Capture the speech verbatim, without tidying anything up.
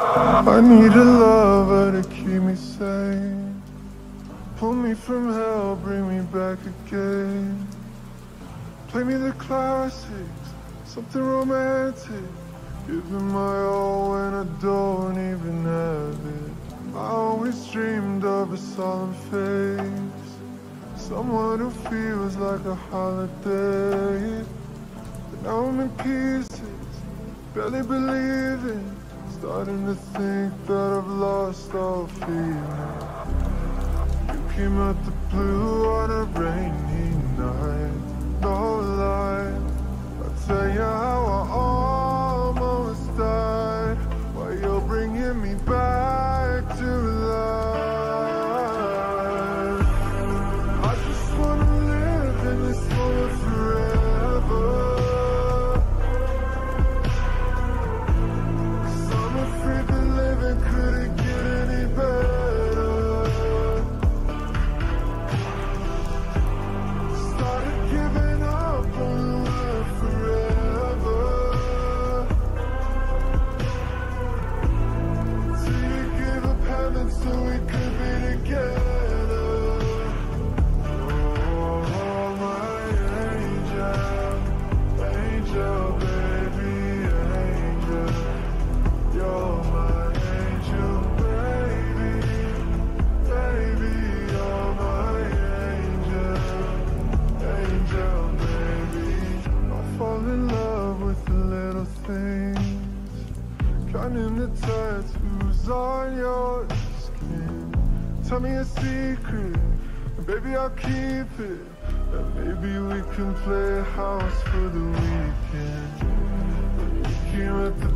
I need a lover to keep me sane. Pull me from hell, bring me back again. Play me the classics, something romantic. Giving my all when I don't even have it. I always dreamed of a solemn face, someone who feels like a holiday. But now I'm in pieces, barely believing, starting to think that I've lost all feeling. You came out the blue on a rainy night, no lie. I'll tell you how I almost died, while you're bringing me back to life. I just wanna live in this moment forever, 'cause I'm afraid that living couldn't get any better. Started giving up on love forever, till you gave up heaven so we could be together. Oh, my angel, angel, baby, angel. You're my angel, baby, baby. You're my angel, angel, baby. I fall in love with the little things, counting the tattoos on your skin. Tell me a secret, and baby I'll keep it. And maybe we can play house for the weekend. You came at the